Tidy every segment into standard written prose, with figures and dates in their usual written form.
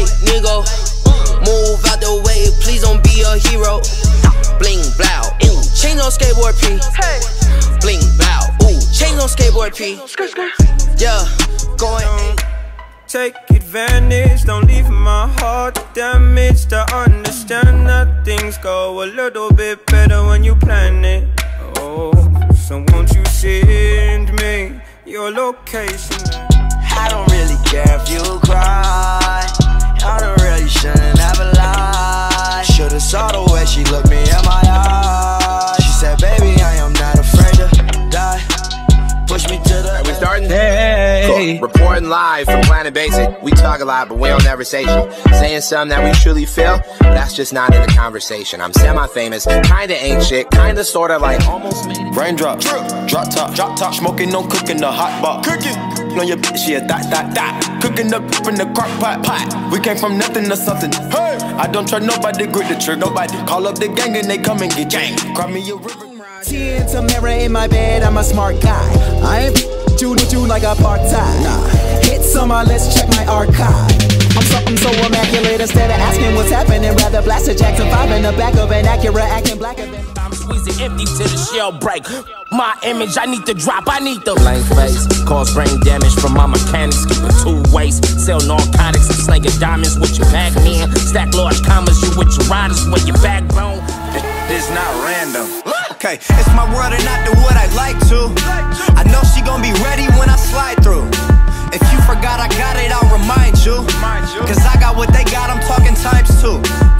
fake nigga. Move out the way, please don't be a hero. Bling blow, ooh, chains on skateboard P. Bling blow, ooh, chains on skateboard P. Yeah, going. Take advantage, don't leave my heart damaged. I understand that things go a little bit better when you plan it. Oh, so won't you send me your location? I don't really care if you cry. I don't really shouldn't ever lie. Should've saw the way she looked me in my eyes. She said, baby, I am not afraid to die. Push me to the Are we starting? Hey. Cool. Reporting live from Planet Basic. We talk a lot, but we don't never say shit. Saying something that we truly feel, that's just not in the conversation. I'm semi-famous, kinda ain't shit, kinda sorta like almost made it. Raindrops, drop top, smoking, no cooking, the hot pot. Cooking on your bitch, yeah, that. Cooking up in the crock pot. We came from nothing to something. Hey, I don't trust nobody, grip the trick, nobody. Call up the gang and they come and get gang. Cry me a river. Seeing some mirror in my bed, I'm a smart guy. I ain't you like a part-time. Nah. Hits on my list, check my archive. I'm something so immaculate, instead of asking what's happening, rather blast a Jackson 5 in the back of an Acura, acting blacker than I'm squeezing empty till the shell break. My image, I need to drop, I need the blank face, cause brain damage from my mechanics. Keep it 2 ways, sell narcotics and slinging diamonds with your back men. Stack large commas, you with your riders with your backbone. It's not random. Okay, it's my world and not the wood I like to. I know she gon' be ready when I slide through. If you forgot I got it, I'll remind you. Cause I got what they got, I'm talking ×2.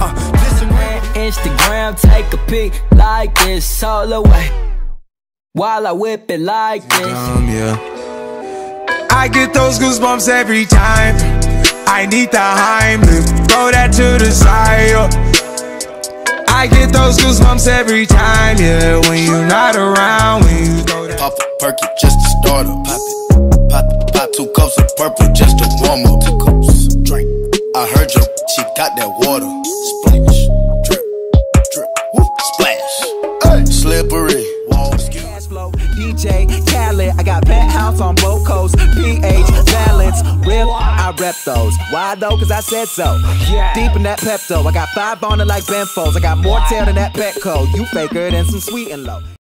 Instagram, take a pic like this all the way while I whip it like this. Yeah. I get those goosebumps every time. I need the Heimlich, throw that to the side. I get those goosebumps every time, yeah. When you're not around, when you throw that. Pop a perky just to start up. Pop 2 cups of purple just to warm up. 2 cups, drink. I heard you, she got that water. Splash, drip, whoop, splash. Hey. Slippery. DJ Khaled, I got penthouse on both coasts. PH, balance, rip, I rep those. Why though? Cause I said so. Deep in that Pepto, I got 5 on it like Benfos. I got more tail than that Petco. You faker than some sweet and low.